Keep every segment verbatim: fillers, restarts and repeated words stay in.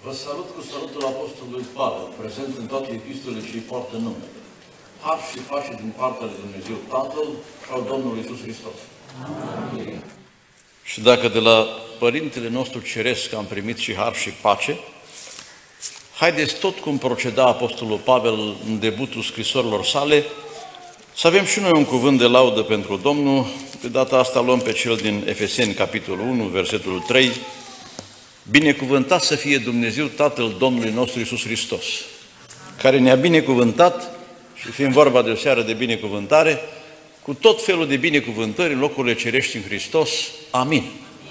Vă salut cu salutul Apostolului Pavel, prezent în toate epistolele ce îi poartă numele. Har și pace din partea lui Dumnezeu Tatăl și al Domnului Iisus Hristos. Amin. Și dacă de la Părintele nostru Ceresc am primit și har și pace, haideți tot cum proceda Apostolul Pavel în debutul scrisorilor sale, să avem și noi un cuvânt de laudă pentru Domnul. De data asta luăm pe cel din Efeseni, capitolul unu, versetul trei. Binecuvântat să fie Dumnezeu Tatăl Domnului nostru Iisus Hristos, care ne-a binecuvântat, și fiind vorba de o seară de binecuvântare, cu tot felul de binecuvântări în locurile cerești în Hristos. Amin.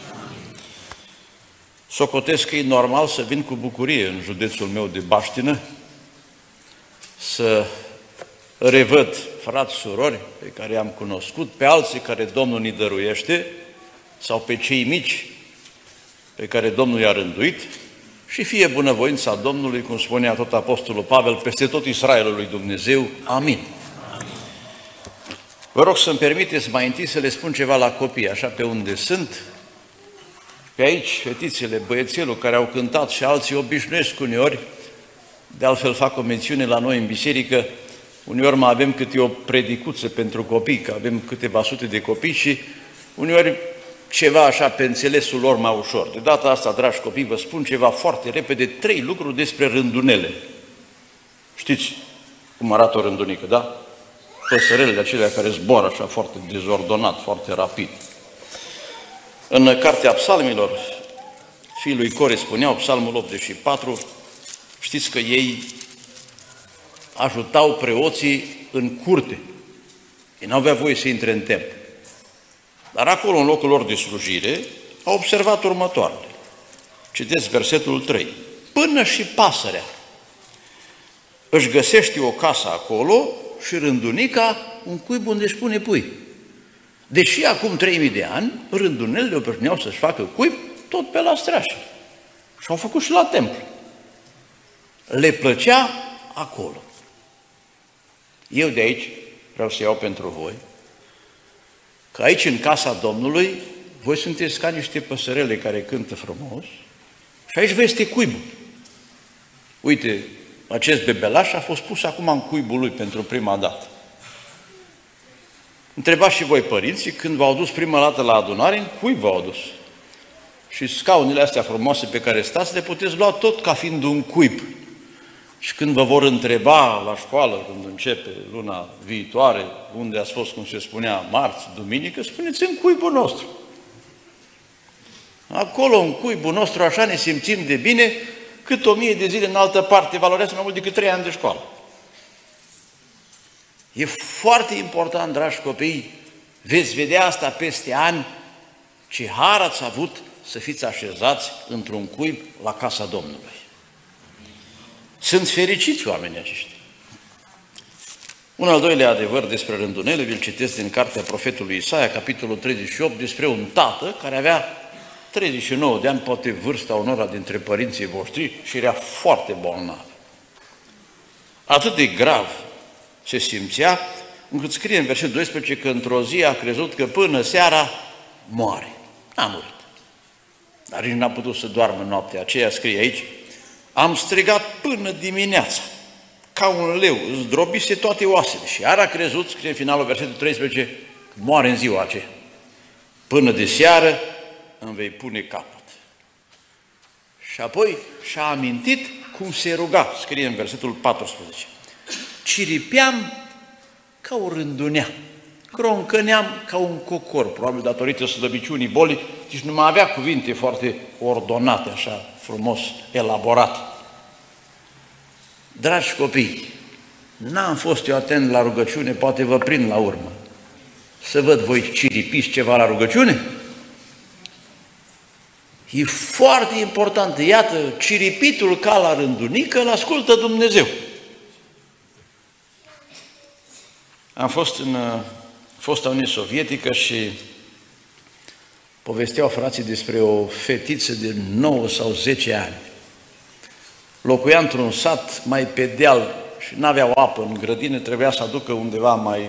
Socotesc că e normal să vin cu bucurie în județul meu de Baștină, să revăd frați, surori pe care i-am cunoscut, pe alții care Domnul ni dăruiește, sau pe cei mici pe care Domnul i-a rânduit, și fie bunăvoința Domnului, cum spunea tot Apostolul Pavel, peste tot Israelul lui Dumnezeu. Amin. Vă rog să-mi permiteți mai întâi să le spun ceva la copii, așa pe unde sunt. Pe aici, fetițele, băiețelul care au cântat și alții obișnuiesc uneori, de altfel fac o mențiune la noi în biserică, uneori mai avem câte o predicuță pentru copii, că avem câteva sute de copii și uneori ceva așa pe înțelesul lor mai ușor. De data asta, dragi copii, vă spun ceva foarte repede, trei lucruri despre rândunele. Știți cum arată o rândunică, da? Păsărelele acelea care zboară așa foarte dezordonat, foarte rapid. În Cartea Psalmilor, fiii lui Core spuneau, Psalmul optzeci și patru, știți că ei ajutau preoții în curte. Ei n-au avea voie să intre în templu. Dar acolo, în locul lor de slujire, au observat următoarele. Citesc versetul trei. Până și pasărea își găsește o casă acolo și rândunica un cuib unde își pune pui. Deși acum trei mii de ani, rândunelele obișnuiau să-și facă cuib tot pe la streașă. Și au făcut și la templu. Le plăcea acolo. Eu de aici vreau să iau pentru voi că aici, în casa Domnului, voi sunteți ca niște păsărele care cântă frumos și aici vă este cuibul. Uite, acest bebelaș a fost pus acum în cuibul lui pentru prima dată. Întrebați și voi, părinții, când v-au dus prima dată la adunare, în cuib v-au dus. Și scaunele astea frumoase pe care stați, le puteți lua tot ca fiind un cuib. Și când vă vor întreba la școală, când începe luna viitoare, unde ați fost, cum se spunea, marți, duminică, spuneți în cuibul nostru. Acolo, în cuibul nostru, așa ne simțim de bine, cât o mie de zile în altă parte valorează mai mult decât trei ani de școală. E foarte important, dragi copii, veți vedea asta peste ani, ce har ați avut să fiți așezați într-un cuib la casa Domnului. Sunt fericiți oamenii aceștia. Un al doilea adevăr despre rândunele, vi-l citesc din cartea profetului Isaia, capitolul treizeci și opt, despre un tată care avea treizeci și nouă de ani, poate vârsta unora dintre părinții voștri, și era foarte bolnav. Atât de grav se simțea, încât scrie în versetul doisprezece că într-o zi a crezut că până seara moare. N-a murit. Dar nici n-a putut să doarmă noaptea aceea, scrie aici, am strigat până dimineața, ca un leu, zdrobise toate oasele. Și iar a crezut, scrie în finalul versetul treisprezece, că moare în ziua aceea. Până de seară îmi vei pune capăt. Și apoi și-a amintit cum se ruga, scrie în versetul paisprezece. Ciripeam ca o rândunea, croncăneam ca un cocor, probabil datorită slăbiciunii bolii, deci nu mai avea cuvinte foarte ordonate, așa frumos, elaborate. Dragi copii, n-am fost eu atent la rugăciune, poate vă prind la urmă. Să văd voi ciripiți ceva la rugăciune? E foarte important, iată, ciripitul ca la rândunică îl ascultă Dumnezeu. Am fost în uh, fosta Uniune Sovietică și povesteau frații despre o fetiță de nouă sau zece ani. Locuia într-un sat mai pe deal și n-aveau apă în grădină, trebuia să aducă undeva mai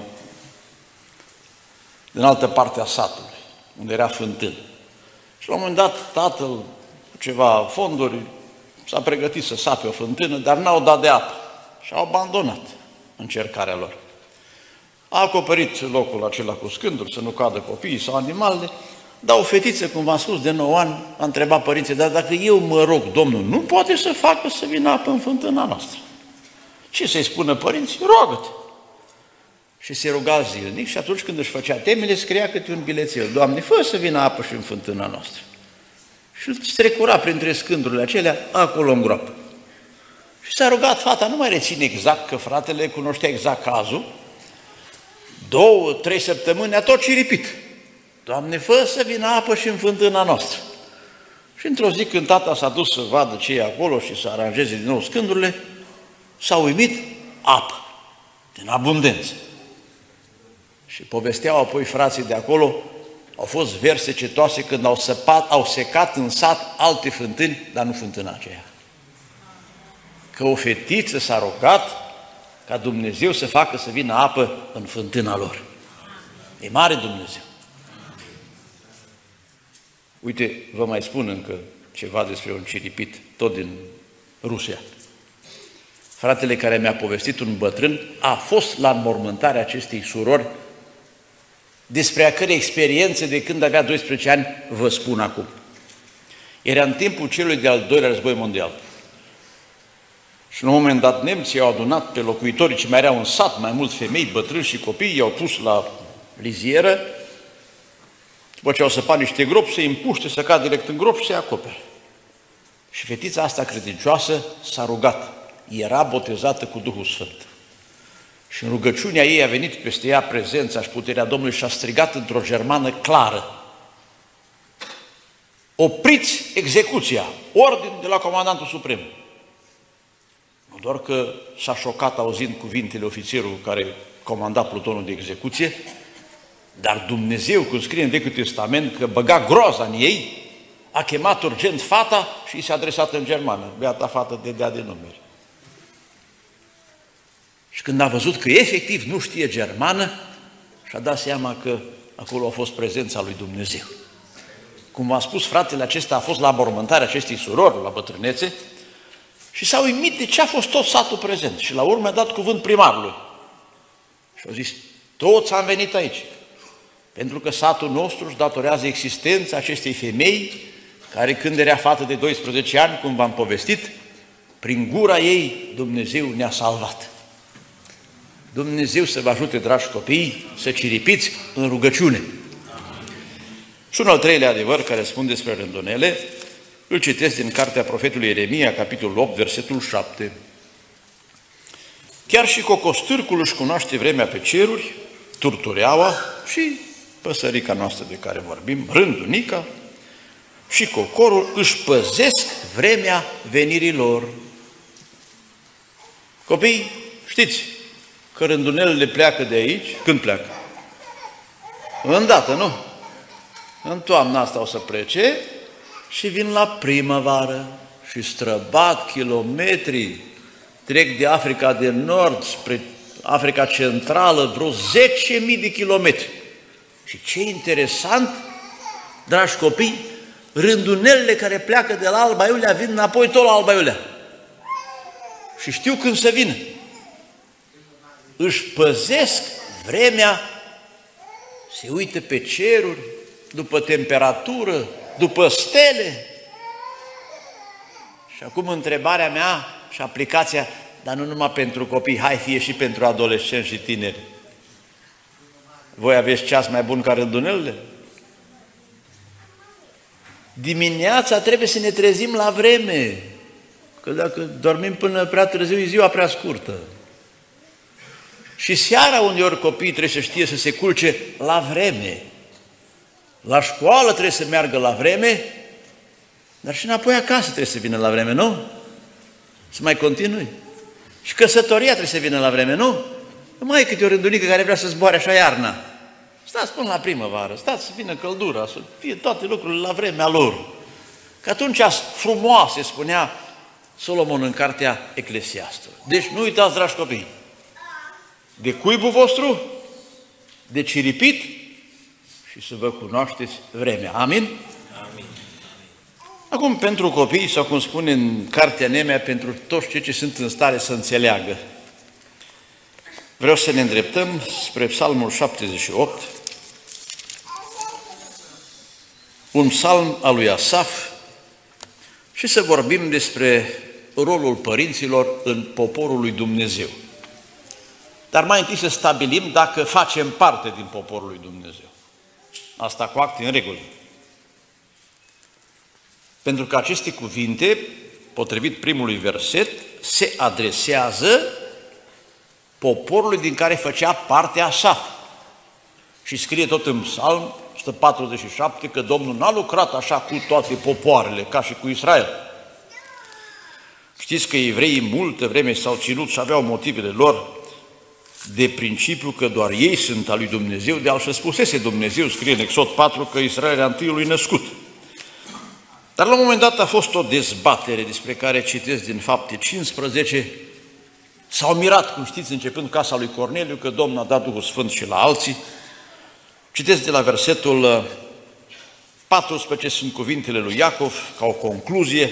din altă parte a satului, unde era fântână. Și la un moment dat tatăl, cu ceva fonduri, s-a pregătit să sape o fântână, dar n-au dat de apă și au abandonat încercarea lor. A acoperit locul acela cu scânduri, să nu cadă copiii sau animalele, dar o fetiță, cum v-am spus, de nouă ani, a întrebat părinții, dar dacă eu mă rog, Domnul nu poate să facă să vină apă în fântâna noastră. Ce să-i spună părinții? Roagă-te! Și se ruga zilnic și atunci când își făcea temele, scria câte un bilețel. Doamne, fă să vină apă și în fântâna noastră. Și îl strecura printre scândurile acelea, acolo în groapă. Și s-a rugat fata, nu mai reține exact, că fratele cunoștea exact cazul. Două, trei săptămâni a tot ciripit. Doamne, fă să vină apă și în fântâna noastră. Și într-o zi când tata s-a dus să vadă ce e acolo și să aranjeze din nou scândurile, s-a uimit apă, din abundență. Și povesteau apoi frații de acolo, au fost verse cetoase când au, săpat, au secat în sat alte fântâni, dar nu fântâna aceea. Că o fetiță s-a rugat ca Dumnezeu să facă să vină apă în fântâna lor. E mare Dumnezeu. Uite, vă mai spun încă ceva despre un ciripit, tot din Rusia. Fratele care mi-a povestit, un bătrân, a fost la înmormântarea acestei surori, despre a cărei experiențe de când avea doisprezece ani vă spun acum. Era în timpul celui de-al doilea război mondial. Și în un moment dat nemții au adunat pe locuitorii ce mai erau în sat, mai mulți femei, bătrâni și copii, i-au pus la lizieră, după ce au săpat niște gropi, se împuște, să cadă direct în grop și se acopere. Și fetița asta credincioasă s-a rugat. Era botezată cu Duhul Sfânt. Și în rugăciunea ei a venit peste ea prezența și puterea Domnului și a strigat într-o germană clară: opriți execuția, ordin de la Comandantul Suprem. Nu doar că s-a șocat auzind cuvintele ofițerului care comanda plutonul de execuție, dar Dumnezeu, cum scrie în Vechiul Testament, că băga groaza în ei, a chemat urgent fata și i s-a adresat în germană. Beata fată de dea de numeri. Și când a văzut că efectiv nu știe germană, și-a dat seama că acolo a fost prezența lui Dumnezeu. Cum v-am spus, fratele acesta a fost la mormântarea acestei surori, la bătrânețe, și s-a uimit de ce a fost tot satul prezent. Și la urmă a dat cuvânt primarului. Și a zis: toți am venit aici, pentru că satul nostru își datorează existența acestei femei, care când era fată de doisprezece ani, cum v-am povestit, prin gura ei Dumnezeu ne-a salvat. Dumnezeu să vă ajute, dragi copii, să ciripiți în rugăciune. Și un al treilea adevăr care spun despre rândunele, îl citesc din cartea profetului Ieremia, capitolul opt, versetul șapte. Chiar și cocostârcul își cunoaște vremea pe ceruri, turtureaua și păsărica noastră de care vorbim, rândunica, și cocorul își păzesc vremea venirii lor. Copii, știți că rândunelele pleacă de aici. Când pleacă? Îndată, nu? În toamna asta o să plece și vin la primăvară și străbat kilometri, trec de Africa de Nord spre Africa Centrală, vreo zece mii de kilometri. Și ce interesant, dragi copii, rândunelele care pleacă de la Alba Iulia vin înapoi tot la Alba Iulia. Și știu când să vină. Își păzesc vremea, se uită pe ceruri, după temperatură, după stele. Și acum întrebarea mea și aplicația, dar nu numai pentru copii, hai fie și pentru adolescenți și tineri. Voi aveți ceas mai bun ca rândunelele? Dimineața trebuie să ne trezim la vreme, că dacă dormim până prea târziu, e ziua prea scurtă. Și seara uneori copiii trebuie să știe să se culce la vreme. La școală trebuie să meargă la vreme, dar și înapoi acasă trebuie să vină la vreme, nu? Să mai continui. Și căsătoria trebuie să vină la vreme, nu? Nu mai e câte o rândunică care vrea să zboare așa iarna. Stați până la primăvară, stați să vină căldura, să fie toate lucrurile la vremea lor. Că atunci frumoase, spunea Solomon în cartea Eclesiastului. Deci nu uitați, dragi copii, de cuibul vostru, de ciripit și să vă cunoașteți vremea. Amin? Amin. Acum, pentru copii, sau cum spune în Cartea Nemea, pentru toți cei ce sunt în stare să înțeleagă, vreau să ne îndreptăm spre Psalmul șaptezeci și opt, un psalm al lui Asaf, și să vorbim despre rolul părinților în poporul lui Dumnezeu. Dar mai întâi să stabilim dacă facem parte din poporul lui Dumnezeu. Asta cu acte în regulă. Pentru că aceste cuvinte, potrivit primului verset, se adresează poporului din care făcea parte Asaf. Și scrie tot în Psalm o sută patruzeci și șapte că Domnul n-a lucrat așa cu toate popoarele, ca și cu Israel. Știți că evreii multă vreme s-au ținut și aveau motivele lor de principiu că doar ei sunt al lui Dumnezeu, de altfel spusese Dumnezeu, scrie în Exod patru, că Israel era întâiul lui născut. Dar la un moment dat a fost o dezbatere despre care citesc din Fapte cincisprezece. S-au mirat, cum știți, începând casa lui Corneliu, că Domnul a dat Duhul Sfânt și la alții. Citesc de la versetul paisprezece, sunt cuvintele lui Iacov, ca o concluzie.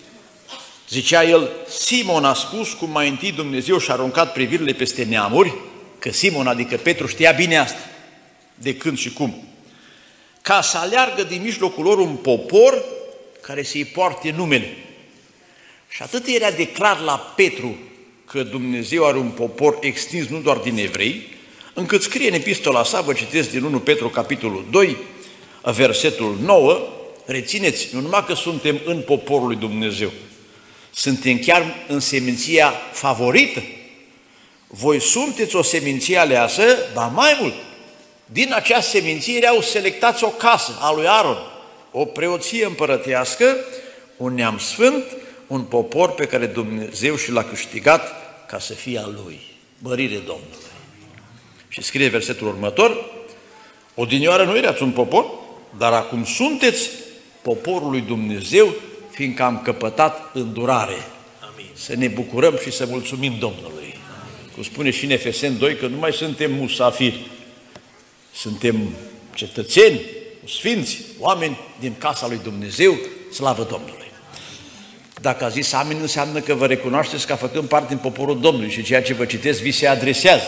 Zicea el, Simon a spus cum mai întâi Dumnezeu și-a aruncat privirile peste neamuri, că Simon, adică Petru, știa bine asta, de când și cum, ca să aleargă din mijlocul lor un popor care să-i poarte numele. Și atât era de clar la Petru că Dumnezeu are un popor extins nu doar din evrei, încât scrie în epistola sa, vă citesc din unu Petru, capitolul doi, versetul nouă, rețineți, nu numai că suntem în poporul lui Dumnezeu, suntem chiar în seminția favorită. Voi sunteți o seminție aleasă, dar mai mult, din acea seminție erau selectați o casă a lui Aron, o preoție împărătească, un neam sfânt, un popor pe care Dumnezeu și l-a câștigat ca să fie al lui. Mărire Domnului. Și scrie versetul următor, odinioară nu erați un popor, dar acum sunteți poporul lui Dumnezeu, fiindcă am căpătat îndurare. Amin. Să ne bucurăm și să mulțumim Domnului. Amin. Cum spune și în Efeseni doi, că nu mai suntem musafiri, suntem cetățeni, sfinți, oameni din casa lui Dumnezeu, slavă Domnului. Dacă a zis amin, înseamnă că vă recunoașteți ca făcând parte din poporul Domnului și ceea ce vă citesc vi se adresează.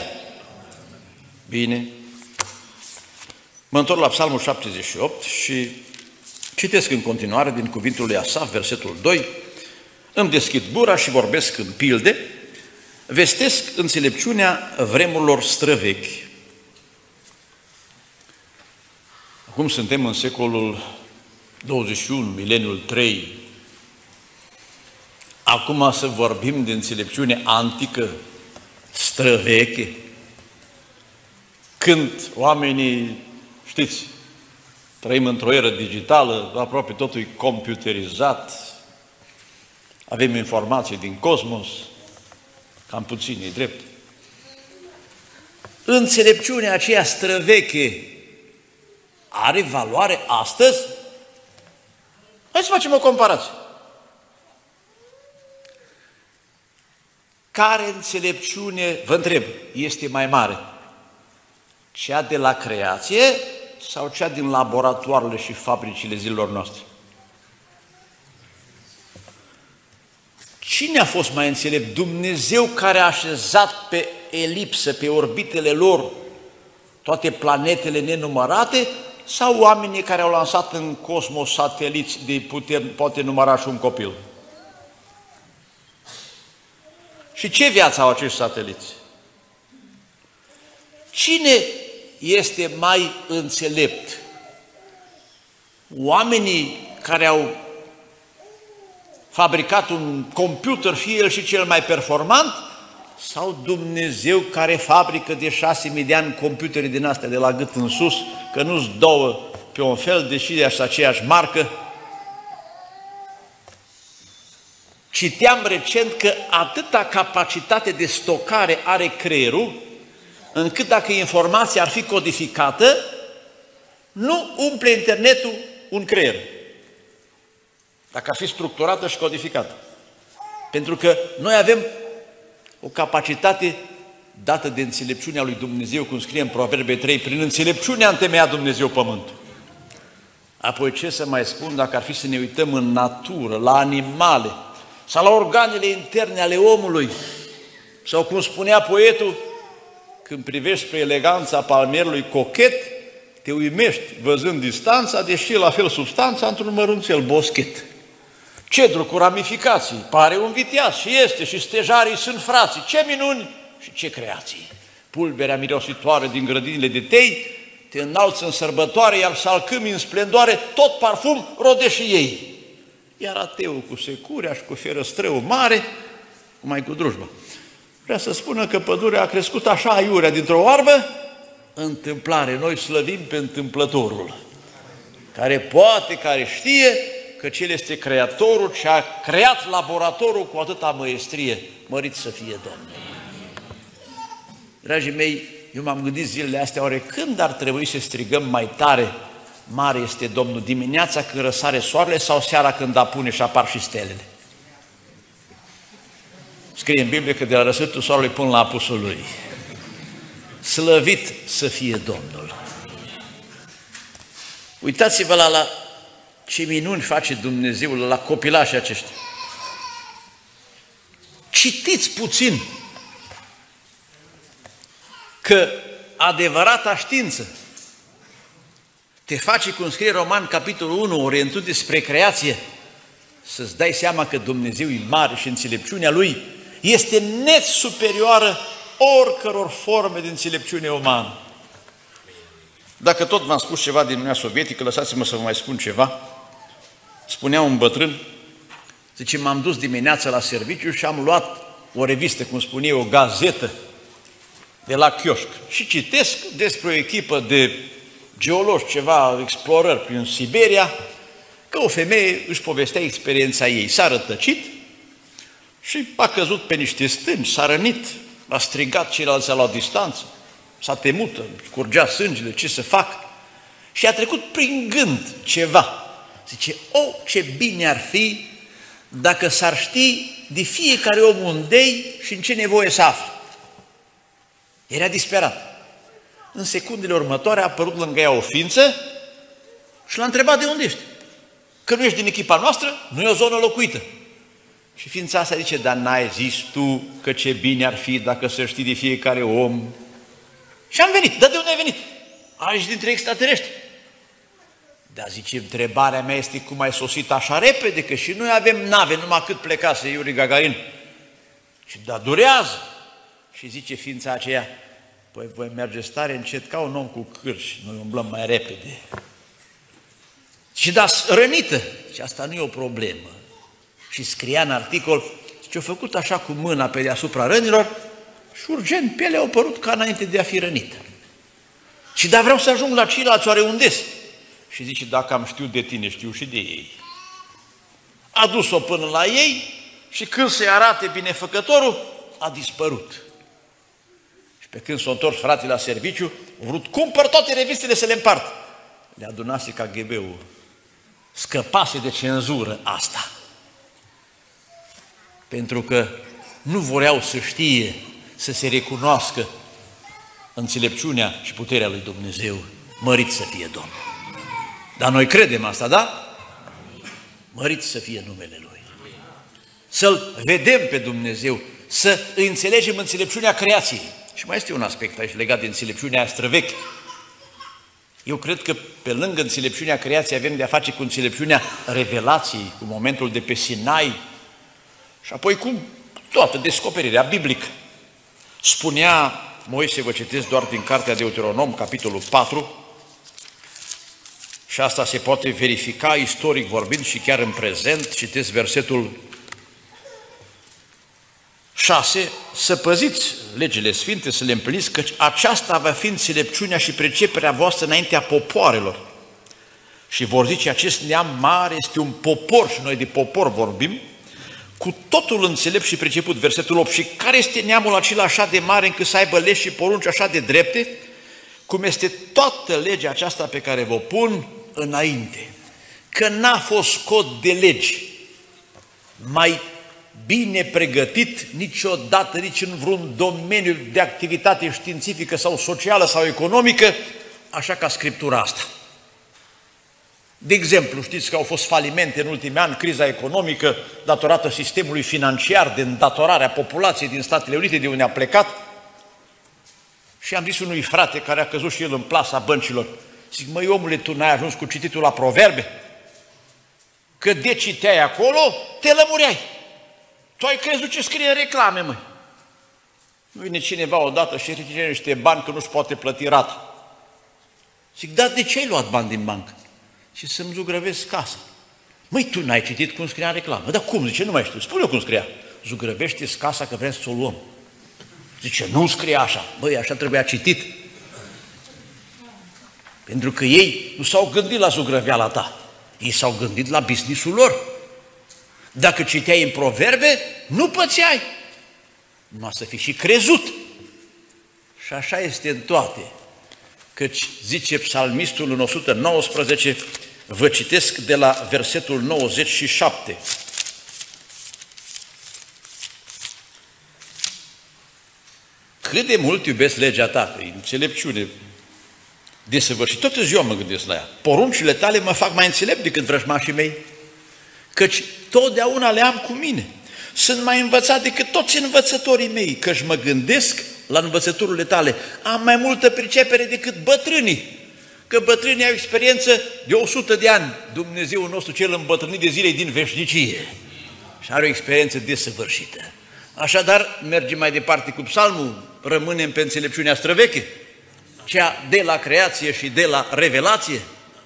Bine. Mă întorc la Psalmul șaptezeci și opt și citesc în continuare din cuvântul lui Asaf, versetul doi, îmi deschid gura și vorbesc în pilde, vestesc înțelepciunea vremurilor străvechi. Acum suntem în secolul douăzeci și unu, mileniul trei. Acum să vorbim de înțelepciune antică, străveche, când oamenii, știți, trăim într-o eră digitală, aproape totul e computerizat, avem informații din cosmos, cam puțin, e drept. Înțelepciunea aceea străveche are valoare astăzi? Hai să facem o comparație. Care înțelepciune, vă întreb, este mai mare? Cea de la creație sau cea din laboratoarele și fabricile zilelor noastre? Cine a fost mai înțelept? Dumnezeu care a așezat pe elipsă, pe orbitele lor, toate planetele nenumărate, sau oamenii care au lansat în cosmos sateliți de putem, poate număra și un copil? Și ce viață au acești sateliți? Cine este mai înțelept? Oamenii care au fabricat un computer, fie el și cel mai performant, sau Dumnezeu care fabrică de șase mii de ani computere din astea de la gât în sus, că nu-s două pe un fel, deși de așa aceeași marcă? Citeam recent că atâta capacitate de stocare are creierul, încât dacă informația ar fi codificată, nu umple internetul un creier. Dacă ar fi structurată și codificată. Pentru că noi avem o capacitate dată de înțelepciunea lui Dumnezeu, cum scrie în Proverbe trei, prin înțelepciunea a întemeiat Dumnezeu pământul. Apoi ce să mai spun dacă ar fi să ne uităm în natură, la animale sau la organele interne ale omului? Sau cum spunea poetul, când privești spre eleganța palmierului cochet, te uimești văzând distanța, deși e la fel substanța într-un mărunțel boschet. Cedru cu ramificații, pare un viteaz și este, și stejarii sunt frații. Ce minuni și ce creații! Pulberea miroasitoare din grădinile de tei te înalță în sărbătoare, iar salcâmii în splendoare, tot parfum rode și ei. Iar ateul cu securea și cu ferăstrăul mare, cum mai cu drujba, vrea să spună că pădurea a crescut așa aiurea dintr-o oarbă. Întâmplare, noi slăvim pe întâmplătorul, care poate, care știe că Cel este Creatorul și a creat laboratorul cu atâta măestrie. Mărit să fie Domnul! Dragii mei, eu m-am gândit zilele astea, oare când ar trebui să strigăm mai tare, mare este Domnul? Dimineața când răsare soarele sau seara când apune și apar și stelele? Scrie în Biblie că de la răsăritul soarelui până la apusul lui. Slăvit să fie Domnul! Uitați-vă la, la ce minuni face Dumnezeu la copilașii aceștia. Citiți puțin că adevărata știință te face, cum scrie Roman, capitolul unu, orientându-te spre creație, să-ți dai seama că Dumnezeu e mare și înțelepciunea Lui este net superioară oricăror forme de înțelepciune umană. Dacă tot v-am spus ceva din Uniunea Sovietică, lăsați-mă să vă mai spun ceva. Spunea un bătrân, zice, m-am dus dimineața la serviciu și am luat o revistă, cum spune eu, o gazetă de la chioșc și citesc despre o echipă de geologi, ceva explorări prin Siberia, că o femeie își povestea experiența ei. S-a rătăcit și a căzut pe niște stânci, s-a rănit, a strigat, ceilalți la distanță, s-a temut, curgea sângele, ce să fac? Și a trecut prin gând ceva. Zice, o, ce bine ar fi dacă s-ar ști de fiecare om unde-i și în ce nevoie să afle. Era disperat. În secundele următoare a apărut lângă ea o ființă și l-a întrebat de unde ești. Că nu ești din echipa noastră, nu e o zonă locuită. Și ființa asta zice, dar n-ai zis tu că ce bine ar fi dacă să știi de fiecare om? Și am venit. Dar de unde ai venit? Aici dintre extraterestri. Dar zice, întrebarea mea este cum ai sosit așa repede, că și noi avem nave, numai cât plecase Iuri Gagarin. Și da, durează. Și zice ființa aceea, păi voi merge stare încet ca un om cu cârși, noi umblăm mai repede. Și da, rănită. Și asta nu e o problemă. Și scria în articol, ce-a făcut așa cu mâna pe deasupra rănilor și urgent pielea a apărut ca înainte de a fi rănită. Și da, vreau să ajung la ceilalți, oare unde-s? Și zice, dacă am știut de tine, știu și de ei. A dus-o până la ei și când se arate binefăcătorul, a dispărut. Și pe când s-a întors fratele la serviciu, a vrut cumpăr toate revistele să le împartă. Le adunase K G B-ul. Scăpase de cenzură asta. Pentru că nu voreau să știe, să se recunoască înțelepciunea și puterea lui Dumnezeu. Mărit să fie Domnul! Dar noi credem asta, da? Mărit să fie numele Lui. Să-L vedem pe Dumnezeu, să îi înțelegem înțelepciunea creației. Și mai este un aspect aici legat de înțelepciunea aia străveche. Eu cred că pe lângă înțelepciunea creației avem de-a face cu înțelepciunea revelației, cu momentul de pe Sinai și apoi cu toată descoperirea biblică. Spunea Moise, vă citesc doar din cartea Deuteronom, capitolul patru, și asta se poate verifica istoric vorbind și chiar în prezent, citesc versetul șase, să păziți legile sfinte, să le împliniți, căci aceasta va fi înțelepciunea și priceperea voastră înaintea popoarelor. Și vor zice, acest neam mare este un popor, și noi de popor vorbim, cu totul înțelept și priceput, versetul opt. Și care este neamul acela așa de mare încât să aibă legi și porunci așa de drepte, cum este toată legea aceasta pe care vă pun înainte. Că n-a fost cod de legi mai bine pregătit niciodată, nici în vreun domeniu de activitate științifică sau socială sau economică, așa ca Scriptura asta. De exemplu, știți că au fost falimente în ultimii ani, criza economică datorată sistemului financiar de îndatorare a populației din Statele Unite, de unde a plecat. Și am zis unui frate care a căzut și el în plasa băncilor, zic, măi omule, tu n-ai ajuns cu cititul la Proverbe? Că de citeai acolo, te lămureai. Tu ai crezut ce scrie în reclame, măi. Nu vine cineva odată și ridice niște bani că nu-și poate plăti rata. Zic, dar de ce ai luat bani din bancă? Și să-mi zugrăvesc casa. Măi, tu n-ai citit cum scria în reclamă. Dar cum? Zice, nu mai știu. Spune-o cum scria. Zugrăvește-ți casa că vrem să o luăm. Zice, nu scria așa. Băi, așa trebuia citit. Pentru că ei nu s-au gândit la zugrăveala ta. Ei s-au gândit la business-ul lor. Dacă citeai în Proverbe, nu pățeai. Numai să fii și crezut. Și așa este în toate. Căci, zice psalmistul în o sută nouăsprezece, vă citesc de la versetul nouăzeci și șapte. Cât de mult iubesc legea ta, e înțelepciune desăvârșit. Toată ziua mă gândesc la ea. Poruncile tale mă fac mai înțelept decât vrăjmașii mei, căci totdeauna le am cu mine. Sunt mai învățat decât toți învățătorii mei, căci mă gândesc la învățăturile tale. Am mai multă pricepere decât bătrânii, că bătrânii au experiență de o sută de ani. Dumnezeul nostru cel îmbătrânit de zilei din veșnicie și are o experiență desăvârșită. Așadar, mergem mai departe cu psalmul, rămânem pe înțelepciunea străveche, cea de la creație și de la revelație.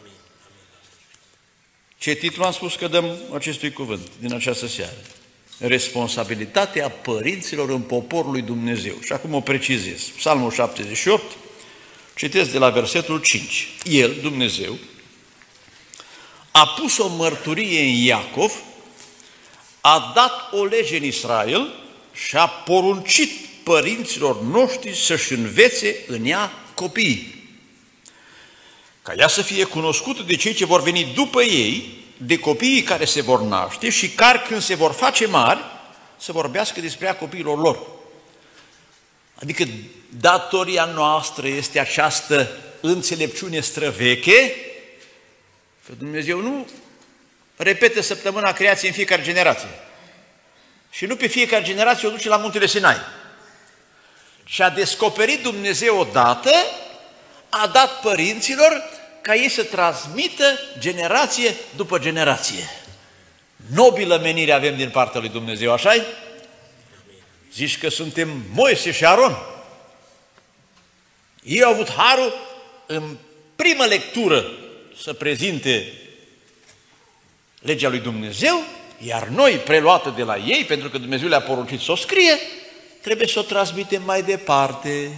Ce titlu am spus că dăm acestui cuvânt din această seară? Responsabilitatea părinților în poporul lui Dumnezeu. Și acum o precizez. Psalmul șaptezeci și opt, citesc de la versetul cinci. El, Dumnezeu, a pus o mărturie în Iacov, a dat o lege în Israel și a poruncit părinților noștri să-și învețe în ea copiii, ca ea să fie cunoscută de cei ce vor veni după ei, de copiii care se vor naște și care, când se vor face mari, să vorbească despre ea copiilor lor. Adică datoria noastră este această înțelepciune străveche, că Dumnezeu nu repetă săptămâna creației în fiecare generație. Și nu pe fiecare generație o duce la muntele Sinai. Și a descoperit Dumnezeu odată, a dat părinților ca ei să transmită generație după generație. Nobilă menire avem din partea lui Dumnezeu, așa-i? Zici că suntem Moise și Aron. Ei au avut harul în primă lectură să prezinte legea lui Dumnezeu, iar noi, preluată de la ei, pentru că Dumnezeu le-a poruncit să o scrie, trebuie să o transmitem mai departe.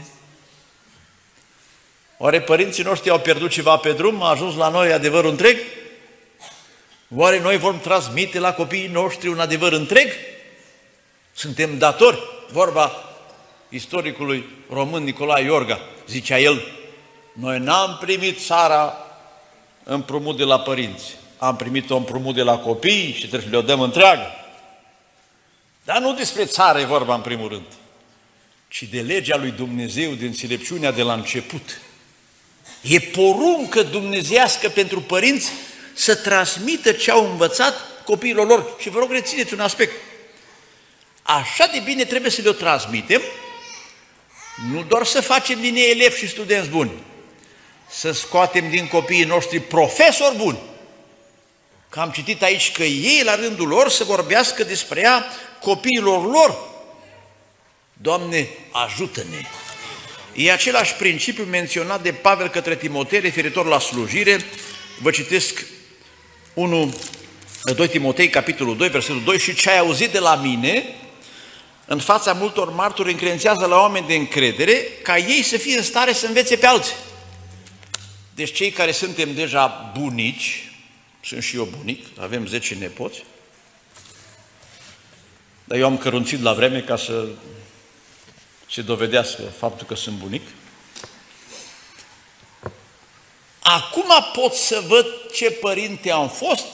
Oare părinții noștri au pierdut ceva pe drum, a ajuns la noi adevărul întreg? Oare noi vom transmite la copiii noștri un adevăr întreg? Suntem datori. Vorba istoricului român Nicolae Iorga, zicea el, noi n-am primit țara împrumut de la părinți, am primit-o împrumut de la copii și trebuie să le-o dăm întreagă. Dar nu despre țară e vorba în primul rând, ci de legea lui Dumnezeu, de înțelepciunea de la început. E poruncă dumnezeiască pentru părinți să transmită ce au învățat copiilor lor. Și vă rog, rețineți un aspect. Așa de bine trebuie să le-o transmitem, nu doar să facem din ei elevi și studenți buni, să scoatem din copiii noștri profesori buni. Că am citit aici că ei, la rândul lor, să vorbească despre ea copiilor lor. Doamne, ajută-ne! E același principiu menționat de Pavel către Timotei referitor la slujire. Vă citesc unu, doi Timotei, capitolul doi, versetul doi, și ce ai auzit de la mine, în fața multor martori, încredințează la oameni de încredere, ca ei să fie în stare să învețe pe alții. Deci cei care suntem deja bunici, sunt și eu bunic, avem zece nepoți, dar eu am cărunțit la vreme ca să se dovedească faptul că sunt bunic. Acum pot să văd ce părinte am fost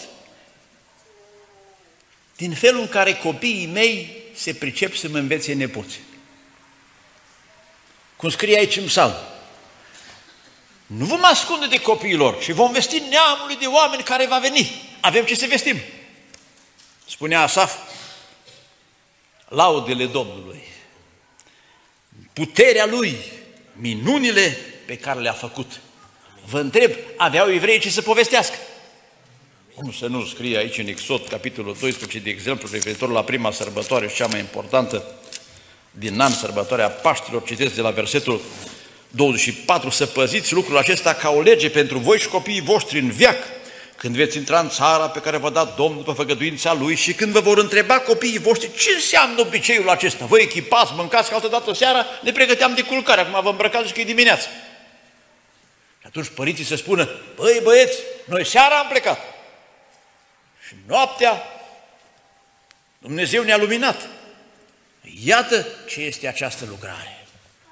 din felul în care copiii mei se pricep să mă învețe nepoți. Cum scrie aici în psalm, nu vom ascunde de copiilor, ci vom vesti neamului de oameni care va veni. Avem ce să vestim. Spunea Asaf, laudele Domnului, puterea Lui, minunile pe care le-a făcut. Vă întreb, aveau evrei ce să povestească? Cum să nu scrie aici în Exod, capitolul doisprezece, de exemplu, referitor la prima sărbătoare și cea mai importantă din an, sărbătoarea Paștilor, citesc de la versetul douăzeci și patru, să păziți lucrul acesta ca o lege pentru voi și copiii voștri în veac, când veți intra în țara pe care v-a dat Domnul după făgăduința Lui și când vă vor întreba copiii voștri ce înseamnă obiceiul acesta. Vă echipați, mâncați, că altă dată seara ne pregăteam de culcare, acum vă îmbrăcați că e dimineață. Și atunci părinții să spună, băi băieți, noi seara am plecat și noaptea Dumnezeu ne-a luminat. Iată ce este această lucrare.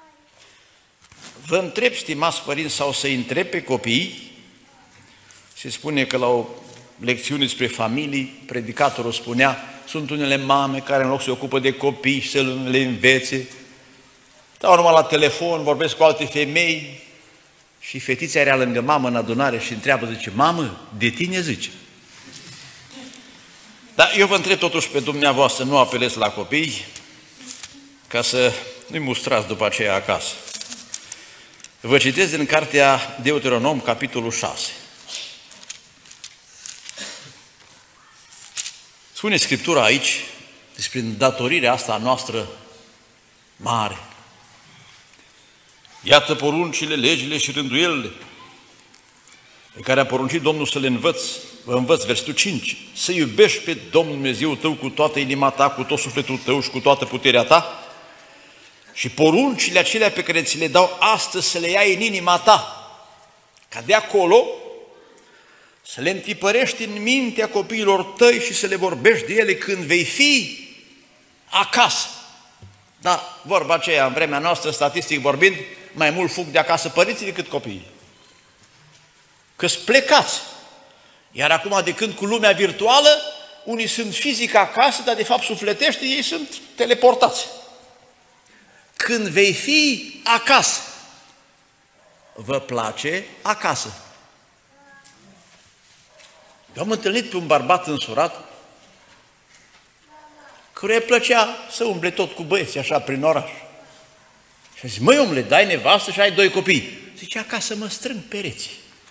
Vă întreb, stimați părinți, sau să-i întreb pe copii. Se spune că la o lecțiune despre familii, predicatorul spunea, sunt unele mame care în loc să se ocupă de copii și să le învețe, stau numai la telefon, vorbesc cu alte femei și fetița era lângă mamă în adunare și întreabă, zice, mamă, de tine zice. Dar eu vă întreb totuși pe dumneavoastră, nu apelez la copii, ca să nu-i mustrați după aceea acasă. Vă citesc din cartea Deuteronom, capitolul șase. Spune Scriptura aici despre îndatorirea asta a noastră mare. Iată poruncile, legile și rânduielile pe care a poruncit Domnul să le învăț. Vă învăț, versetul cinci, să iubești pe Domnul Dumnezeu tău cu toată inima ta, cu tot sufletul tău și cu toată puterea ta și poruncile acelea pe care ți le dau astăzi să le iei în inima ta, ca de acolo să le întipărești în mintea copiilor tăi și să le vorbești de ele când vei fi acasă. Da, vorba aceea, în vremea noastră, statistic vorbind, mai mult fug de acasă părinții decât copiii. Că-s plecați. Iar acum, de când cu lumea virtuală, unii sunt fizic acasă, dar de fapt sufletește, ei sunt teleportați. Când vei fi acasă, vă place acasă. Eu am întâlnit pe un bărbat însurat, căruia îi plăcea să umble tot cu băieți, așa, prin oraș. Și a zis, măi, omule, dai nevastă și ai doi copii. Zice, acasă mă strâng pereții.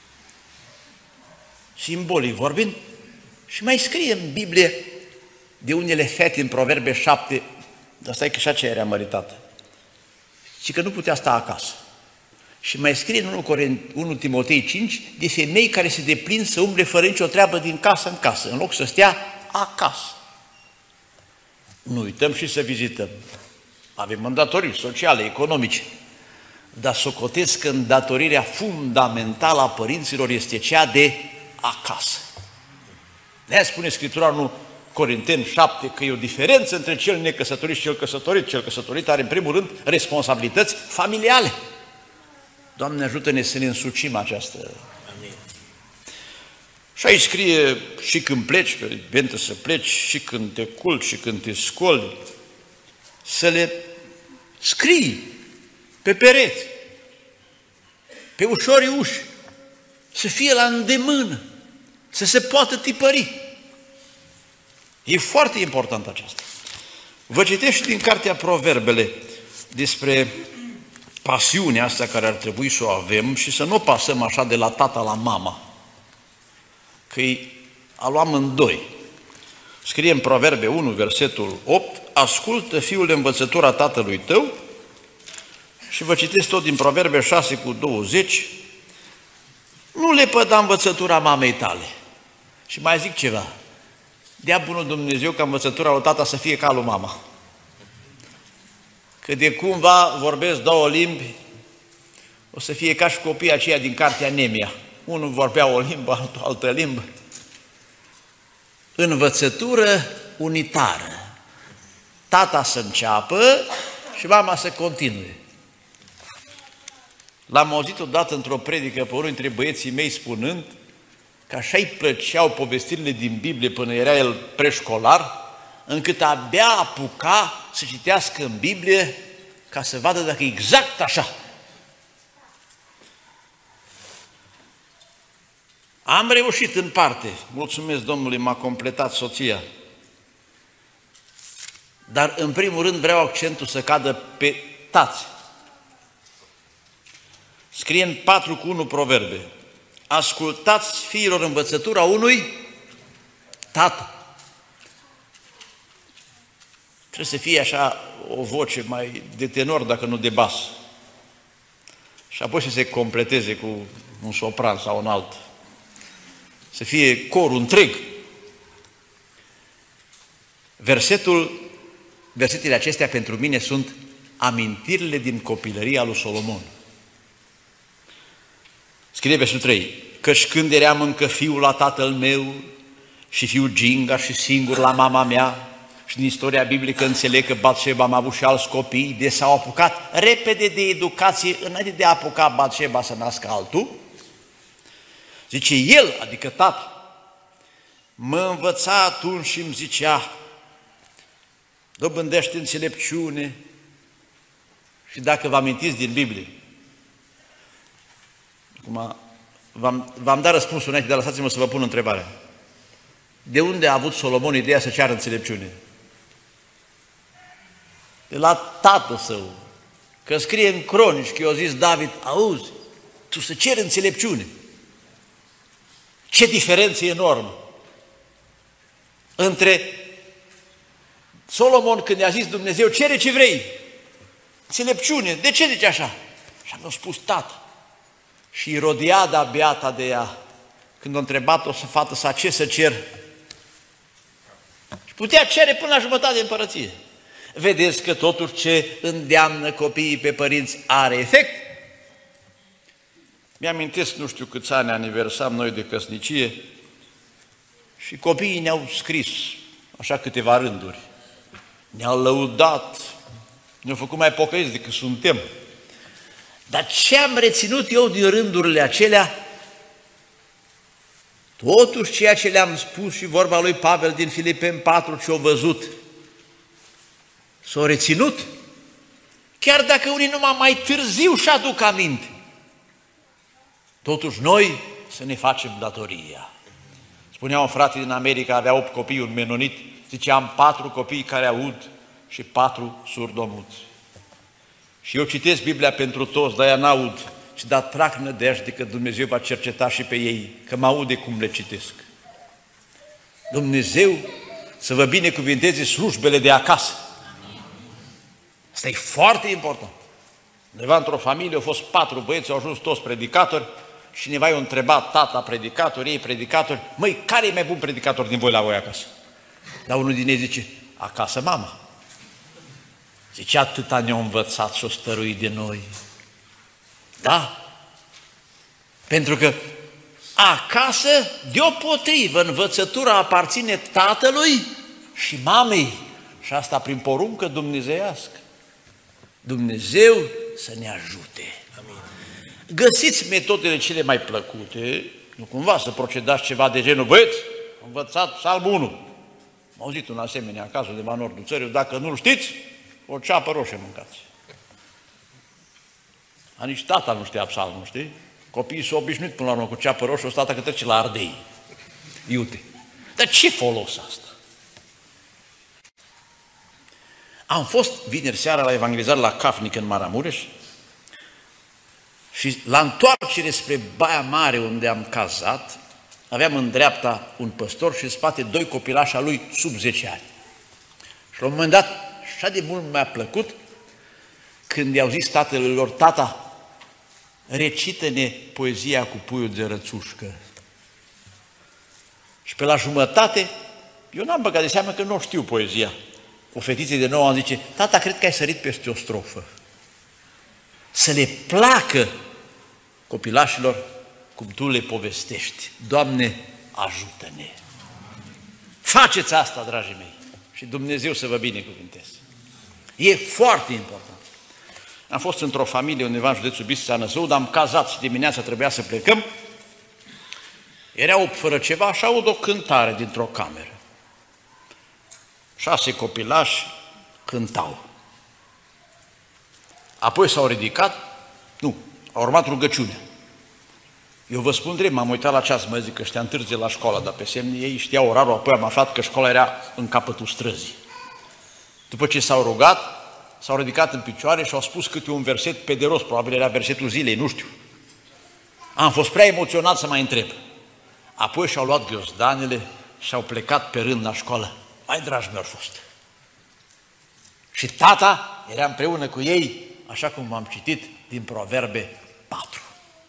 Simbolic vorbind, și mai scrie în Biblie de unele fete în Proverbe șapte, dar stai că și aceea era măritată, și că nu putea sta acasă. Și mai scrie în unu Timotei cinci de femei care se deplin să umble fără nicio treabă din casă în casă, în loc să stea acasă. Nu uităm și să vizităm. Avem îndatorii sociale, economice, dar socotesc că îndatorirea fundamentală a părinților este cea de acasă. De-aia spune Scriptura în Corinteni șapte că e o diferență între cel necăsătorit și cel căsătorit. Cel căsătorit are în primul rând responsabilități familiale. Doamne, ajută-ne să ne însucim această. Amin. Și aici scrie și când pleci, pe ventă să pleci, și când te culci, și când te scoli, să le scrii pe pereți, pe ușorii uși, să fie la îndemână, să se poată tipări. E foarte important aceasta. Vă citesc din cartea Proverbele despre pasiunea asta care ar trebui să o avem și să nu o pasăm așa de la tata la mama, că îi luăm în doi. Scrie în Proverbe unu, versetul opt, ascultă, fiule, învățătura tatălui tău, și vă citesc tot din Proverbe șase cu douăzeci, nu le păda învățătura mamei tale. Și mai zic ceva, dea bunul Dumnezeu ca învățătura lui tata să fie ca lui mama. Că de cumva vorbesc două limbi, o să fie ca și copiii aceia din cartea Nemia. Unul vorbea o limbă, altul altă limbă. Învățătură unitară. Tata să înceapă și mama să continue. L-am auzit odată într-o predică pe unul dintre băieții mei spunând că așa-i plăceau povestirile din Biblie până era el preșcolar, încât abia apuca să citească în Biblie ca să vadă dacă e exact așa. Am reușit în parte, mulțumesc Domnului, m-a completat soția. Dar în primul rând vreau accentul să cadă pe tați. Scrie în patru cu unu Proverbe: ascultați fiilor învățătura unui tată. Trebuie să fie așa o voce mai de tenor, dacă nu de bas. Și apoi să se completeze cu un sopran sau un alt. Să fie corul întreg. Versetul, versetele acestea pentru mine sunt amintirile din copilăria lui Solomon. Scrie versetul trei: căci când eram încă fiul la tatăl meu și fiul ginga și singur la mama mea, și din istoria biblică înțeleg că Batșeba am avut și alți copii, de s-au apucat repede de educație înainte de a apuca Batșeba să nască altul. Zice, el, adică tatăl, mă învăța atunci și îmi zicea: dobândește înțelepciune. Și dacă vă amintiți din Biblie, acum v-am dat răspunsul înainte, dar lăsați-mă să vă pun întrebarea. De unde a avut Solomon ideea să ceară înțelepciune? De la tatăl său. Că scrie în Cronici că i-a zis David: auzi, tu să ceri înțelepciune. Ce diferență enormă între Solomon când i-a zis Dumnezeu: cere ce vrei, înțelepciune. De ce zice așa? Și a spus tată. Și Irodiada, beata de ea, când a întrebat-o să fată sa ce să cer, și putea cere până la jumătate de împărăție. Vedeți că totuși ce îndeamnă copiii pe părinți are efect? Mi-amintesc, nu știu câți ani aniversam noi de căsnicie și copiii ne-au scris așa câteva rânduri. Ne-au lăudat, ne-au făcut mai pocăiți decât suntem. Dar ce am reținut eu din rândurile acelea? Totuși ceea ce le-am spus și vorba lui Pavel din Filipeni patru, ce-au văzut, s-au reținut, chiar dacă unii numai mai târziu și aduc aminte. Totuși noi să ne facem datoria. Spunea un frate din America, avea opt copii, un menonit, zicea: am patru copii care aud și patru surdomuți. Și eu citesc Biblia pentru toți, dar ea n-aud, și dar trag nădejde că Dumnezeu va cerceta și pe ei, că mă aude cum le citesc. Dumnezeu să vă binecuvinteze slujbele de acasă. Asta e foarte important. Undeva într-o familie au fost patru băieți, au ajuns toți predicatori și cineva i-a întrebat tata predicatori, ei predicatori: măi, care e mai bun predicator din voi la voi acasă? Dar unul din ei zice: acasă mama. Zice: atâta ne-a învățat și-o stăruit de noi. Da? Pentru că acasă, deopotrivă, învățătura aparține tatălui și mamei. Și asta prin poruncă dumnezeiască. Dumnezeu să ne ajute. Amin. Găsiți metodele cele mai plăcute, nu cumva să procedați ceva de genul: băieți, am învățat Psalmul unu. Am auzit un asemenea caz undeva în nordul țării, dacă nu-l știți, o ceapă roșie mâncați. A, nici tata nu știa psalmul, știi? Copiii s-au obișnuit până la urmă cu ceapă roșie, o stată că trece la ardei. Iute. Dar ce folos asta? Am fost vineri seara la evangelizare la Cafnic în Maramureș și la întoarcere spre Baia Mare, unde am cazat, aveam în dreapta un păstor și în spate doi copilași al lui sub zece ani. Și la un moment dat, așa de mult mi-a plăcut când i-au zis tatălui lor: tata, recită-ne poezia cu puiul de rățușcă. Și pe la jumătate, eu n-am băgat de seamă că nu știu poezia. O fetiță de nouă ani zice: tata, cred că ai sărit peste o strofă. Să le placă copilașilor cum tu le povestești. Doamne, ajută-ne! Faceți asta, dragii mei, și Dumnezeu să vă binecuvânteze. E foarte important. Am fost într-o familie undeva în județul Bistrița Năsău, dar am cazat și dimineața trebuia să plecăm. Era opt fără ceva și aud o cântare dintr-o cameră. Șase copilași cântau. Apoi s-au ridicat, nu, a urmat rugăciunea. Eu vă spun drept, m-am uitat la ceas, mă zic că ăștia întârzie la școală, dar pe semne ei știau orarul, apoi am aflat că școala era în capătul străzii. După ce s-au rugat, s-au ridicat în picioare și au spus câte un verset pe de rost, probabil era versetul zilei, nu știu. Am fost prea emoționat să mai întreb. Apoi și-au luat ghiozdanele și au plecat pe rând la școală. Mai dragi mi-au fost. Și tata era împreună cu ei, așa cum am citit din Proverbe patru.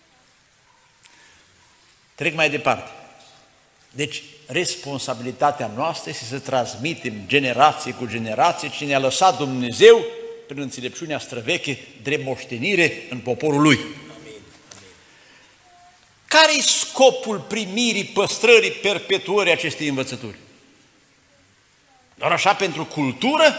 Trec mai departe. Deci, responsabilitatea noastră este să transmitem generație cu generație ce ne-a lăsat Dumnezeu prin înțelepciunea străveche drept moștenire în poporul Lui. Care-i scopul primirii, păstrării, perpetuării acestei învățături? Doar așa pentru cultură?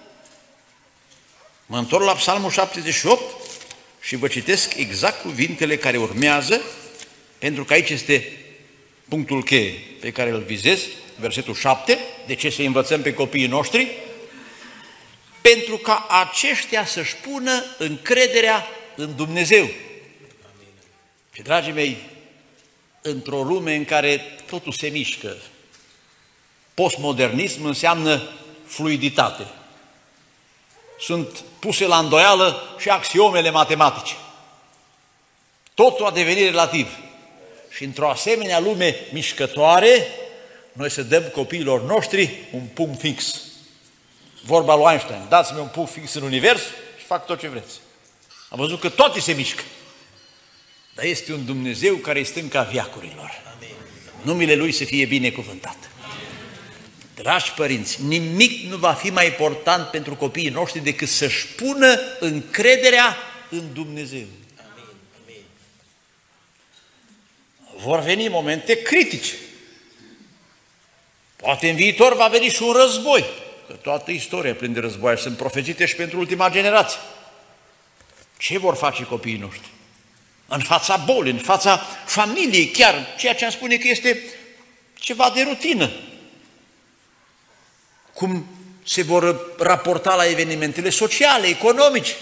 Mă întorc la Psalmul șaptezeci și opt și vă citesc exact cuvintele care urmează, pentru că aici este punctul cheie pe care îl vizez, versetul șapte, de ce să învățăm pe copiii noștri? Pentru ca aceștia să-și pună încrederea în Dumnezeu. Și, dragii mei, într-o lume în care totul se mișcă, postmodernism înseamnă fluiditate. Sunt puse la îndoială și axiomele matematice. Totul a devenit relativ. Și într-o asemenea lume mișcătoare, noi să dăm copiilor noștri un punct fix. Vorba lui Einstein, dați-mi un punct fix în univers și fac tot ce vreți. Am văzut că toate se mișcă. Dar este un Dumnezeu care este stânca veacurilor. Numele Lui să fie binecuvântat. Dragi părinți, nimic nu va fi mai important pentru copiii noștri decât să-și pună încrederea în Dumnezeu. Vor veni momente critice. Poate în viitor va veni și un război, că toată istoria plină de războaie sunt profețite și pentru ultima generație. Ce vor face copiii noștri? În fața bolii, în fața familiei, chiar ceea ce am spune că este ceva de rutină. Cum se vor raporta la evenimentele sociale, economice.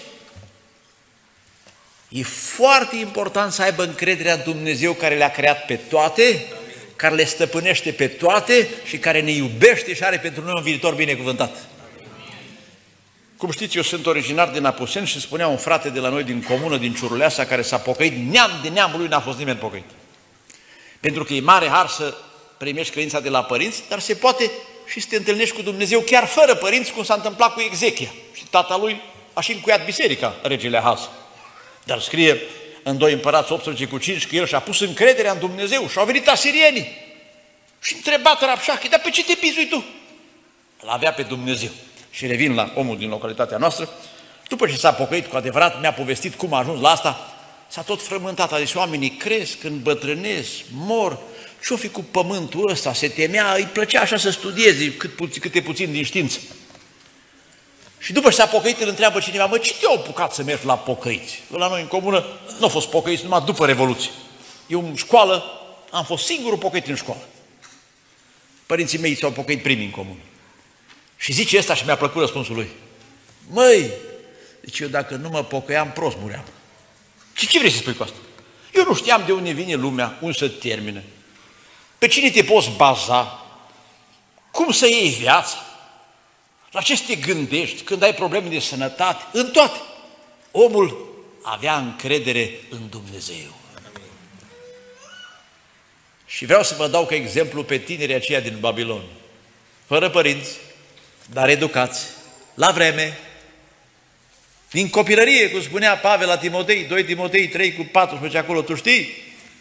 E foarte important să aibă încrederea în Dumnezeu care le-a creat pe toate, care le stăpânește pe toate și care ne iubește și are pentru noi un viitor binecuvântat. Cum știți, eu sunt originar din Apuseni și spunea un frate de la noi din comună, din Ciuruleasa, care s-a pocăit, neam de neamul lui n-a fost nimeni pocăit. Pentru că e mare har să primești credința de la părinți, dar se poate și să te întâlnești cu Dumnezeu chiar fără părinți, cum s-a întâmplat cu Exechia. Și tata lui a și încuiat biserica, regele Ahaz. Dar scrie în doi Împărați optsprezece cu cinci că el și-a pus încrederea în Dumnezeu și au venit asirienii. Și întrebat Rabșache, dar pe ce te bizui tu? Îl avea pe Dumnezeu. Și revin la omul din localitatea noastră. După ce s-a pocăit cu adevărat, mi-a povestit cum a ajuns la asta. S-a tot frământat, a zis, oamenii cresc, îmbătrânesc, mor. Ce-o fi cu pământul ăsta? Se temea, îi plăcea așa să studieze cât pu- câte puțin din știință. Și după ce s-a pocăit, îl întreabă cineva, mă, ce te-au apucat să mergi la pocăiți? La noi în comună nu au fost pocăiți numai după Revoluție. Eu în școală am fost singurul pocăit în școală. Părinții mei s-au pocăit primii în comună. Și zice ăsta și mi-a plăcut răspunsul lui. Măi, deci eu dacă nu mă pocăiam, prost muream. Și ce vrei să spui cu asta? Eu nu știam de unde vine lumea, unde să termine. Pe cine te poți baza? Cum să iei viața? La ce să te gândești când ai probleme de sănătate? În toate. Omul avea încredere în Dumnezeu. Și vreau să vă dau ca exemplu pe tinerii aceia din Babilon. Fără părinți, dar educați, la vreme, din copilărie, cum spunea Pavel la Timotei, doi Timotei trei cu paisprezece acolo, tu știi?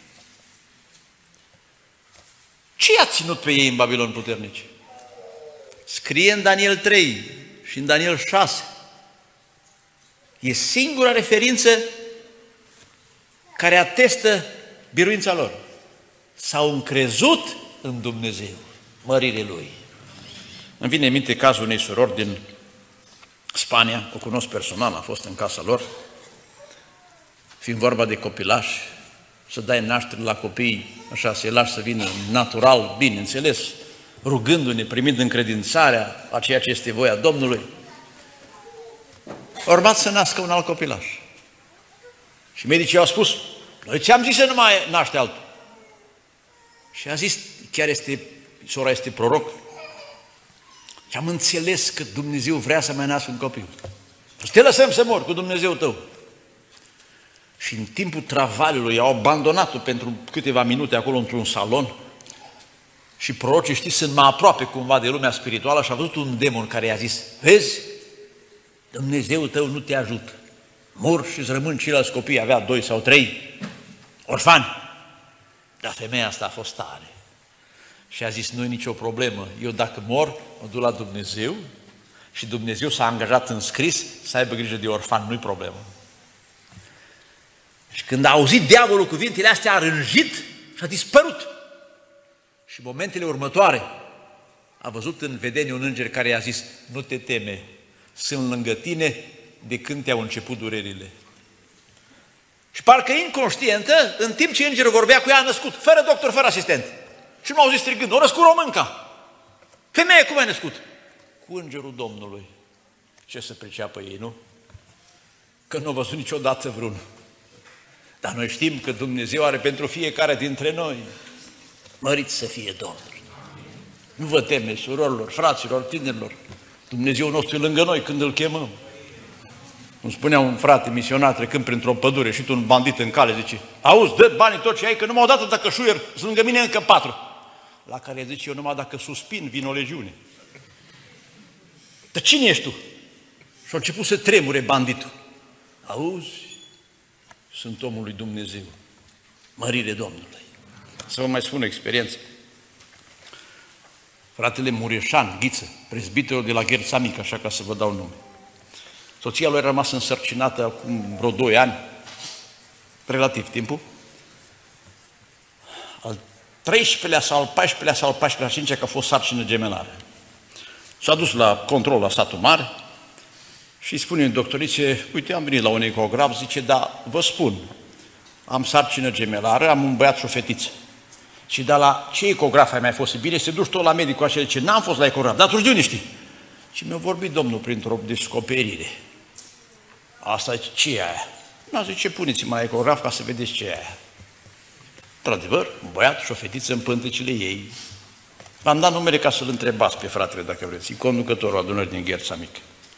Ce i-a ținut pe ei în Babilon puternici? Scrie în Daniel trei și în Daniel șase. E singura referință care atestă biruința lor. S-au încrezut în Dumnezeu, mărire Lui. Îmi vine în minte cazul unei surori din Spania, o cunosc personal, a fost în casa lor, fiind vorba de copilași, să dai naștere la copii, așa, să-i lași să vină natural, bineînțeles, rugându-ne, primind încredințarea a ceea ce este voia Domnului. A urmat să nască un alt copilaș. Și medicii au spus, Noi ți-am zis să nu mai naște altul. Și a zis, chiar este, sora este proroc, și am înțeles că Dumnezeu vrea să mai nască un copil. Să te lăsăm să mor cu Dumnezeu tău. Și în timpul travaliului au abandonat-o pentru câteva minute acolo într-un salon și prorocii, știți, sunt mai aproape cumva de lumea spirituală și a văzut un demon care i-a zis, vezi, Dumnezeu tău nu te ajută. Mor și îți rămân ceilalți copii, avea doi sau trei orfani. Dar femeia asta a fost tare. Și a zis, nu e nicio problemă, eu dacă mor, mă duc la Dumnezeu și Dumnezeu s-a angajat în scris să aibă grijă de orfani, nu-i problemă. Și când a auzit diavolul cuvintele astea, a rânjit și a dispărut. Și în momentele următoare a văzut în vedenie un înger care i-a zis, nu te teme, sunt lângă tine de când te-au început durerile. Și parcă inconștientă, în timp ce îngerul vorbea cu ea, a născut, fără doctor, fără asistent. Și m-au zis strigând, o născut românca. Femeie, cum ai născut? Cu îngerul Domnului. Ce să priceapă ei, nu? Că nu au văzut niciodată vreunul. Dar noi știm că Dumnezeu are pentru fiecare dintre noi. Măriți să fie Domnul. Nu vă teme, surorilor, fraților, tinerilor. Dumnezeu nostru e lângă noi când îl chemăm. Îmi spunea un frate misionar trecând printr-o pădure și un bandit în cale, zice, auzi, dă banii tot ce ai, că numai odată dacă șuier, sunt lângă mine încă patru. La care zice, eu numai dacă suspin, vin o legiune. Dar cine ești tu? Și a început să tremure banditul. Auzi, sunt omul lui Dumnezeu. Mărire Domnului. Să vă mai spun o experiență. Fratele Mureșan, Ghiță, prezbiterul de la Gherța Mică, așa ca să vă dau nume. Soția lui a rămas însărcinată acum vreo doi ani, relativ timpul. Al treisprezecelea sau al paisprezecelea sau al paisprezecelea, cincea că a fost sarcină gemelară. S-a dus la control la satul mare și îi spune în doctorice, uite, am venit la un ecograf, zice, da, vă spun, am sarcină gemelară, am un băiat și o fetiță. Și de la ce ecograf ai mai fost? Bine, se duci tot la medicul așa, zice, n-am fost la ecograf, dar atunci de unde știi? Și mi-a vorbit Domnul printr-o descoperire. Asta zice, ce e aia? Mi-a zis, ce puneți-mă la ecograf ca să vedeți ce e aia. Într-adevăr, un băiat și o fetiță în pântecele ei. Am dat numele ca să-l întrebați pe fratele, dacă vreți, e conducătorul adunării din Gherța Mică.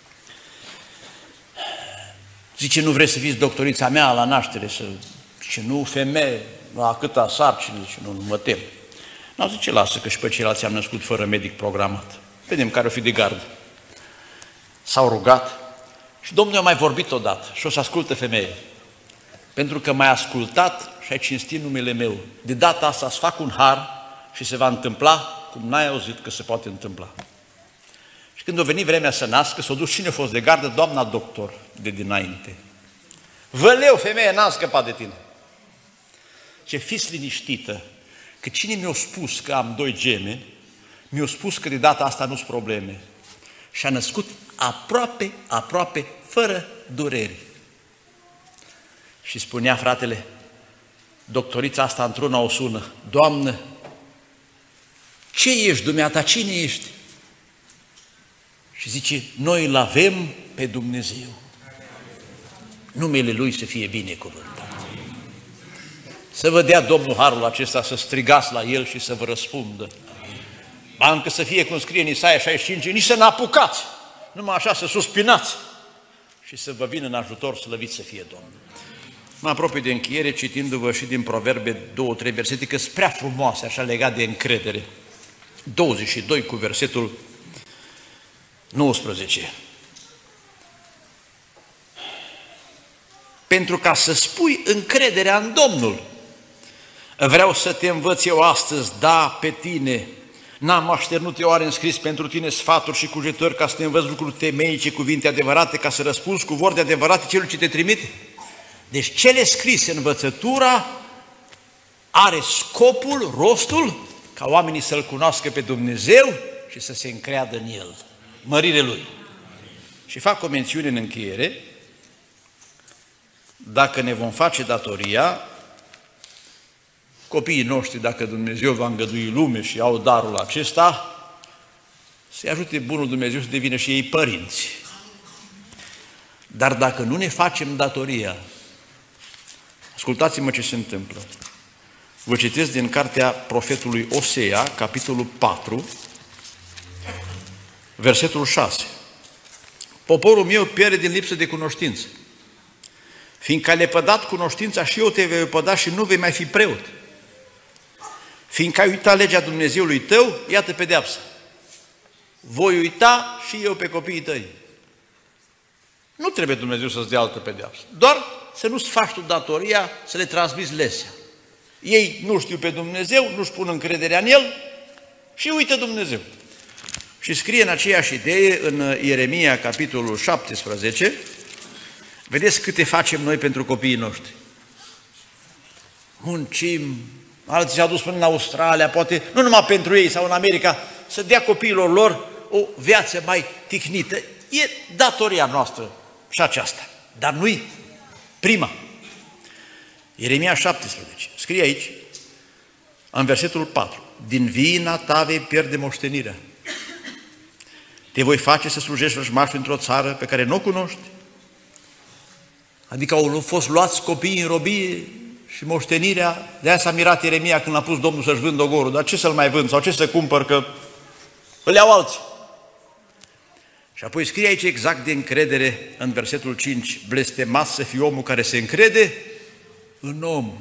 Zice, nu vreți să fiți doctorița mea la naștere? Să... Zice, nu, femeie, la câta sarcină, zice, nu, nu mă tem. Nu, zice, lasă că și pe ceilalți am născut fără medic programat. Vedem care o fi de gardă. S-au rugat și Domnul a mai vorbit odată și o să ascultă femeie. Pentru că m-ai ascultat și ai cinstit numele meu. De data asta îți fac un har și se va întâmpla cum n-ai auzit că se poate întâmpla. Și când a venit vremea să nască, s-a dus cine a fost de gardă? Doamna doctor de dinainte. Văleu, femeie, n-am scăpat de tine. Ce fiți liniștită, că cine mi-a spus că am doi gemeni, mi-a spus că de data asta nu-s probleme. Și a născut aproape, aproape, fără dureri. Și spunea fratele, doctorița asta într-una o sună, Doamnă, ce ești dumneata, cine ești? Și zice, noi îl avem pe Dumnezeu. Numele Lui să fie binecuvântat. Să vă dea Domnul harul acesta să strigați la El și să vă răspundă. Bancă să fie cum scrie în Isaia șaizeci și cinci, nici să n-apucați, numai așa să suspinați și să vă vină în ajutor, slăvit să fie Domnul. Mă apropii de încheiere citindu-vă și din Proverbe două, trei versete, că sunt prea frumoase, așa legat de încredere. douăzeci și doi cu versetul nouăsprezece. Pentru ca să spui încrederea în Domnul, vreau să te învăț eu astăzi, da, pe tine. N-am așternut eu oare înscris pentru tine sfaturi și cugetări ca să te învăț lucruri temeice, cuvinte adevărate, ca să răspunzi cu vorbe adevărate celor ce te trimite? Deci cele scrise, învățătura, are scopul, rostul, ca oamenii să-L cunoască pe Dumnezeu și să se încreadă în El. Mărire Lui. Și fac o mențiune în încheiere, dacă ne vom face datoria, copiii noștri, dacă Dumnezeu va îngădui lume și au darul acesta, să-i ajute bunul Dumnezeu să devină și ei părinți. Dar dacă nu ne facem datoria, Ascultați-mă ce se întâmplă. Vă citesc din cartea profetului Osea, capitolul patru, versetul șase. Poporul meu pierde din lipsă de cunoștință. Fiindcă ai lepădat cunoștința, și eu te vei lepăda și nu vei mai fi preot. Fiindcă ai uitat legea Dumnezeului tău, iată pedeapsa. Voi uita și eu pe copiii tăi. Nu trebuie Dumnezeu să-ți dea altă pedeapsă. Doar să nu-ți faci tu datoria să le transmiți lesea. Ei nu știu pe Dumnezeu, nu-și pun încrederea în El și uită Dumnezeu. Și scrie în aceeași idee în Ieremia, capitolul șaptesprezece, vedeți câte facem noi pentru copiii noștri. Muncim, alții s-au dus până în Australia, poate nu numai pentru ei sau în America, să dea copiilor lor o viață mai ticnită. E datoria noastră și aceasta, dar nu-i prima. Ieremia șaptesprezece, scrie aici, în versetul patru, din vina ta vei pierde moștenirea. Te voi face să slujești vrăjmașul într-o țară pe care nu o cunoști. Adică au fost luați copiii în robie și moștenirea, de-aia s-a mirat Ieremia când a pus Domnul să-și vândă ogorul, dar ce să-l mai vând sau ce să cumpăr, că îl iau alții. Și apoi scrie aici exact de încredere în versetul cinci, blestemat să fie omul care se încrede în om.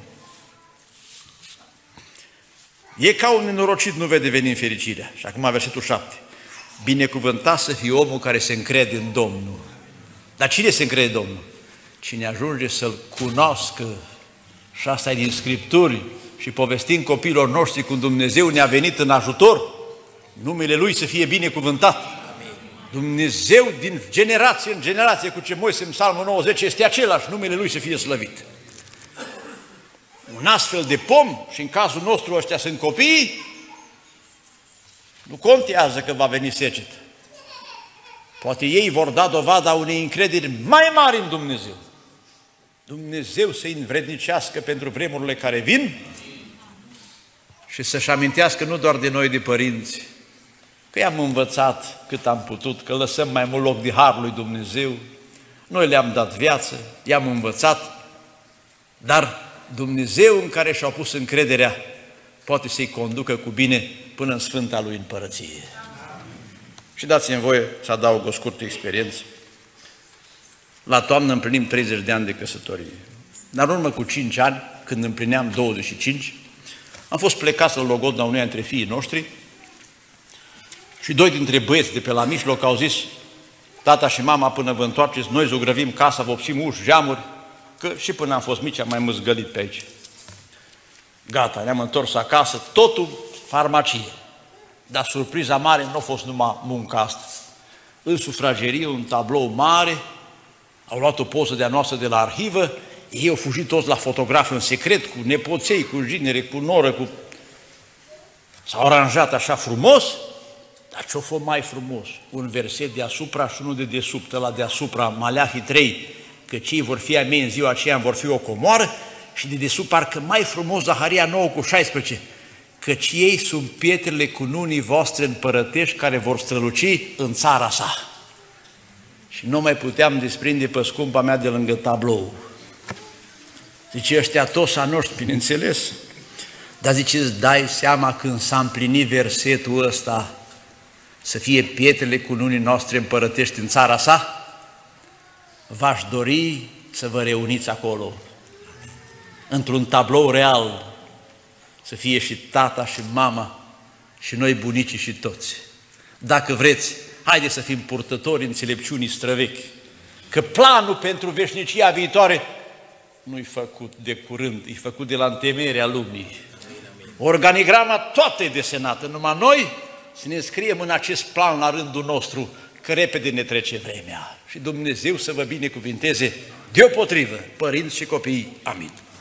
E ca un nenorocit, nu vede veni în fericirea. Și acum versetul șapte, binecuvântat să fie omul care se încrede în Domnul. Dar cine se încrede în Domnul? Cine ajunge să-L cunoască. Și asta e din Scripturi. Și povestim copiilor noștri cum Dumnezeu ne-a venit în ajutor, numele Lui să fie binecuvântat. Dumnezeu din generație în generație, cu ce Moise în Psalmul nouăzeci, este același, numele Lui să fie slăvit. Un astfel de pom, și în cazul nostru ăștia sunt copii, nu contează că va veni secetă. Poate ei vor da dovada unei încrederi mai mari în Dumnezeu. Dumnezeu să-i învrednicească pentru vremurile care vin și să-și amintească nu doar de noi, de părinți, că i-am învățat cât am putut, că lăsăm mai mult loc de harul lui Dumnezeu, noi le-am dat viață, i-am învățat, dar Dumnezeu în care și-au pus încrederea poate să-i conducă cu bine până în Sfânta Lui Împărăție. Și dați-mi voie să adaug o scurtă experiență. La toamnă împlinim treizeci de ani de căsătorie. Dar în urmă cu cinci ani, când împlineam douăzeci și cinci, am fost plecați la Logodna unuia dintre fiii noștri și doi dintre băieți de pe la mijloc au zis, tata și mama, până vă întoarceți, noi zugrăvim casa, vopsim uși, geamuri, că și până am fost mici am mai măzgălit pe aici. Gata, ne-am întors acasă, totul farmacie. Dar surpriza mare nu a fost numai munca asta. În sufragerie, un tablou mare, au luat o poză de-a noastră de la arhivă, ei au fugit toți la fotograf în secret, cu nepoței, cu jinere, cu noră, cu... S-au aranjat așa frumos, dar ce-o fost mai frumos? Un verset deasupra și unul de desubt, ăla deasupra, Maleahi trei, că cei vor fi a mei în ziua aceea vor fi o comoară, și de desubt parcă mai frumos Zaharia nouă cu șaisprezece, căci ei sunt pietrele cununii voastre împărătești care vor străluci în țara sa. Și nu mai puteam desprinde pe scumpa mea de lângă tablou. Zice, ăștia toți a noștri, bineînțeles, dar zice, îți dai seama când s-a împlinit versetul ăsta, să fie pietrele cununii noastre împărătești în țara sa? V-aș dori să vă reuniți acolo, într-un tablou real, să fie și tata și mama și noi bunicii și toți. Dacă vreți, haideți să fim purtători înțelepciunii străvechi, că planul pentru veșnicia viitoare nu-i făcut de curând, e făcut de la întemeierea lumii. Organigrama toată e desenată, numai noi să ne înscriem în acest plan la rândul nostru, că repede ne trece vremea. Și Dumnezeu să vă binecuvinteze deopotrivă, părinți și copii. Amin.